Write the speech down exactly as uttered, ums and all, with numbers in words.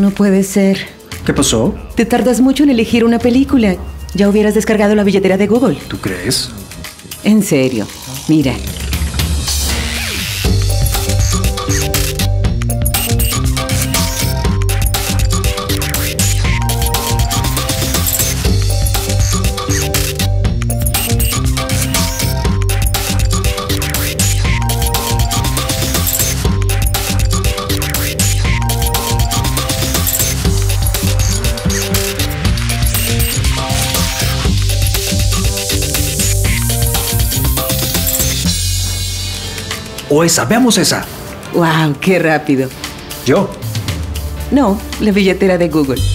No puede ser. ¿Qué pasó? Te tardas mucho en elegir una película. Ya hubieras descargado la billetera de Google. ¿Tú crees? En serio. Mira. O esa, veamos esa. ¡Wow! ¡Qué rápido! ¿Yo? No, la billetera de Google.